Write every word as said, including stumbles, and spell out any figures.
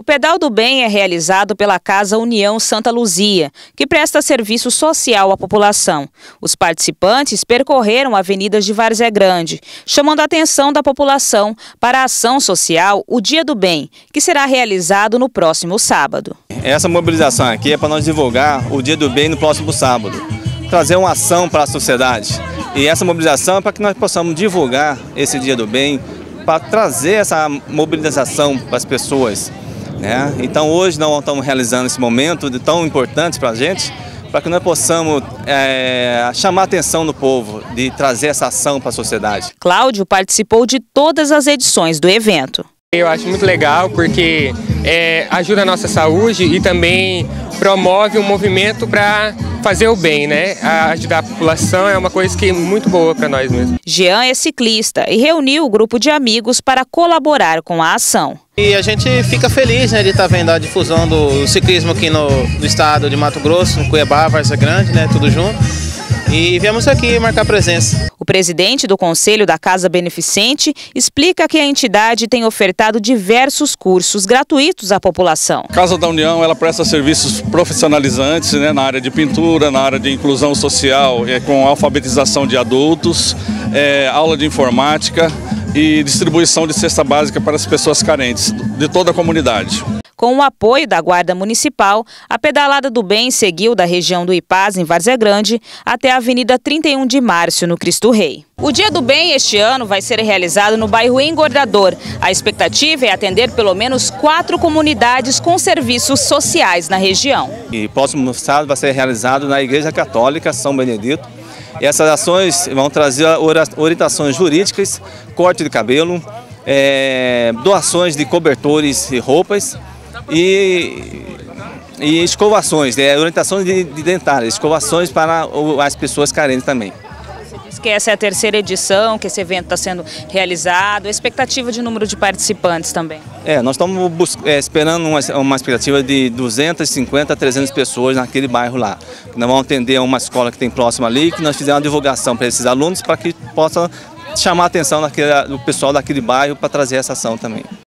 Pedal do Bem é realizado pela Casa União Santa Luzia, que presta serviço social à população. Os participantes percorreram avenidas de Várzea Grande, chamando a atenção da população para a ação social O Dia do Bem, que será realizado no próximo sábado. Essa mobilização aqui é para nós divulgar o Dia do Bem no próximo sábado, trazer uma ação para a sociedade. E essa mobilização é para que nós possamos divulgar esse Dia do Bem, para trazer essa mobilização para as pessoas. Né? Então hoje nós estamos realizando esse momento de tão importante para a gente, para que nós possamos é, chamar a atenção do povo, de trazer essa ação para a sociedade. Cláudio participou de todas as edições do evento. Eu acho muito legal porque é, ajuda a nossa saúde e também promove um movimento para fazer o bem, né? A ajudar a população é uma coisa que é muito boa para nós mesmos. Jean é ciclista e reuniu o grupo de amigos para colaborar com a ação. E a gente fica feliz, né, de estar vendo a difusão do ciclismo aqui no, no estado de Mato Grosso, no Cuiabá, Várzea Grande, né, tudo junto. E viemos aqui marcar presença. O presidente do Conselho da Casa Beneficente explica que a entidade tem ofertado diversos cursos gratuitos à população. A Casa da União ela presta serviços profissionalizantes, né, na área de pintura, na área de inclusão social, é, com alfabetização de adultos, é, aula de informática e distribuição de cesta básica para as pessoas carentes de toda a comunidade. Com o apoio da Guarda Municipal, a Pedalada do Bem seguiu da região do Ipaz, em Várzea Grande, até a Avenida trinta e um de Março, no Cristo Rei. O Dia do Bem este ano vai ser realizado no bairro Engordador. A expectativa é atender pelo menos quatro comunidades com serviços sociais na região. E próximo sábado vai ser realizado na Igreja Católica São Benedito. E essas ações vão trazer orientações jurídicas, corte de cabelo, é, doações de cobertores e roupas, E, e escovações, né? Orientações de, de dentárias, escovações para as pessoas carentes também. Você disse que essa é a terceira edição, que esse evento está sendo realizado, a expectativa de número de participantes também? É, nós estamos é, esperando uma, uma expectativa de duzentas e cinquenta a trezentas pessoas naquele bairro lá. Nós vamos atender uma escola que tem próxima ali, que nós fizemos uma divulgação para esses alunos para que possa chamar a atenção daquele, do pessoal daquele bairro para trazer essa ação também.